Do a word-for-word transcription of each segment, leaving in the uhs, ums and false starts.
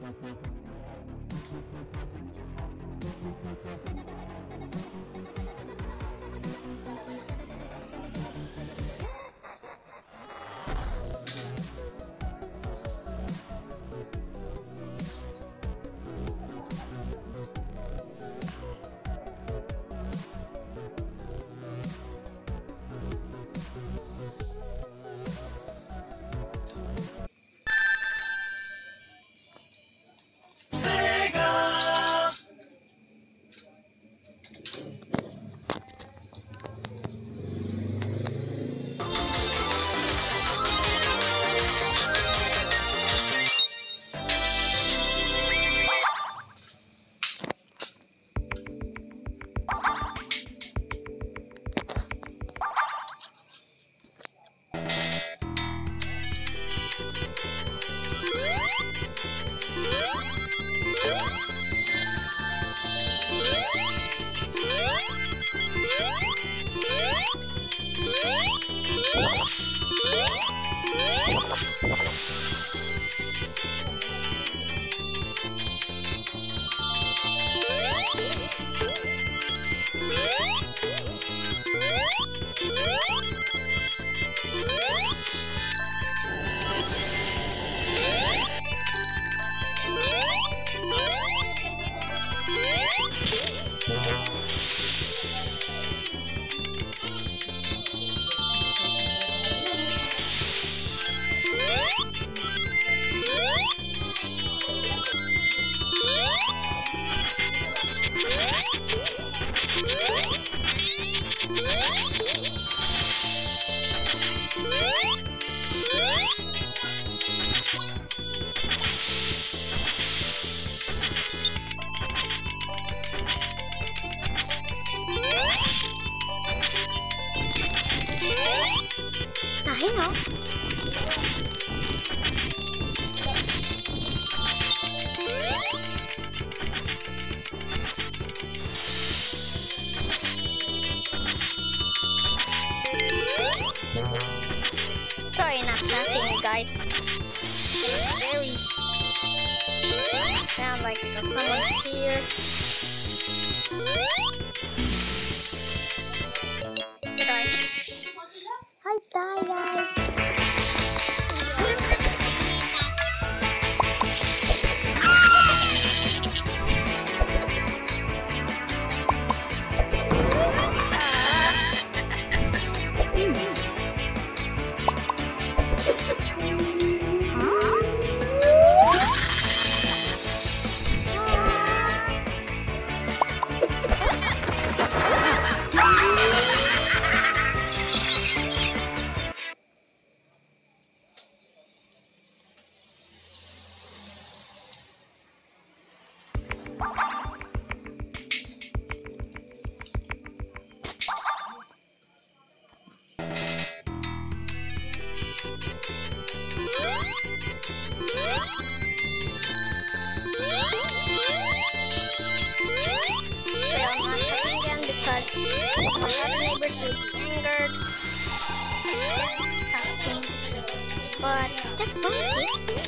Sorry, not nothing, guys. Very sound like someone's here. Did I? Hi, die, guys. But just one kiss.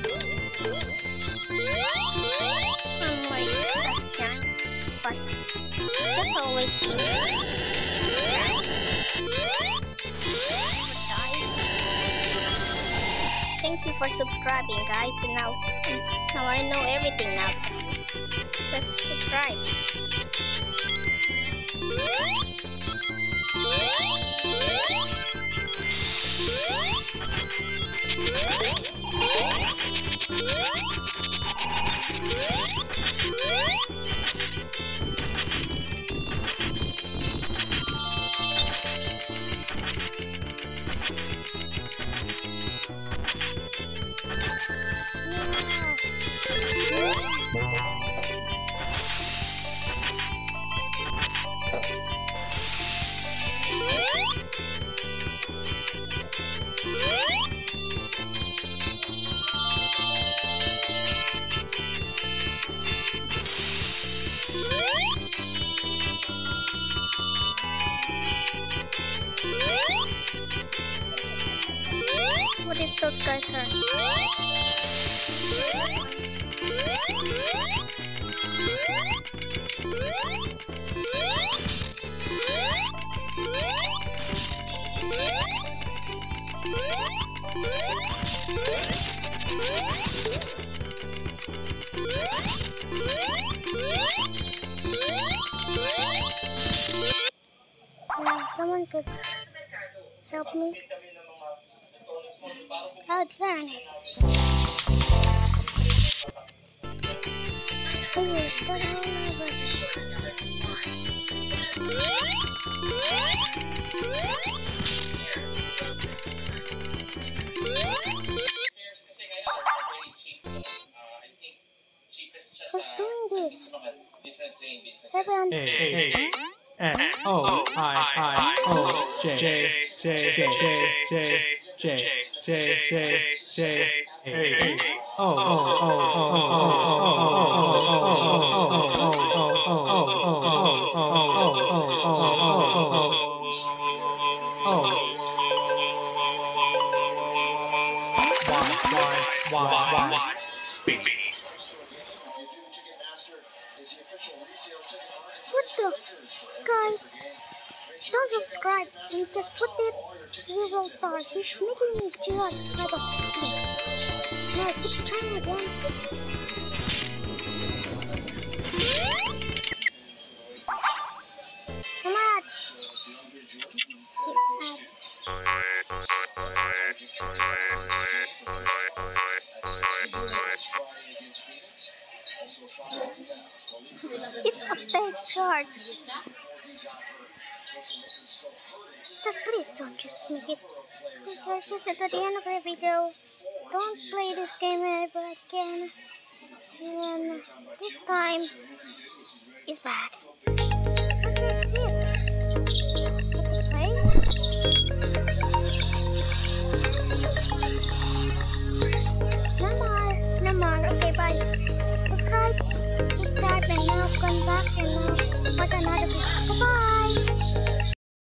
I'm like that giant, but just always be Thank you for subscribing, guys. And now, now I know everything now. Let's subscribe. What if those guys are? Someone could help me. Oh, it's there. Oh, you're starting all over. Who's doing this? Everyone. Hey, hey, hey. S O I I O J J J J J J J J J J Hey O O O What the? Guys, don't subscribe and just put it zero stars. It's making me just like a flea. Now keep trying again. Come on. Keep ads. It's a big charge. Just please don't just make it. Because this is at the end of the video. Don't play this game ever again. And this time is bad. That's it. Have to play. No more. No more. Okay, bye. Subscribe. Subscribe and now come back and now watch another video. Goodbye.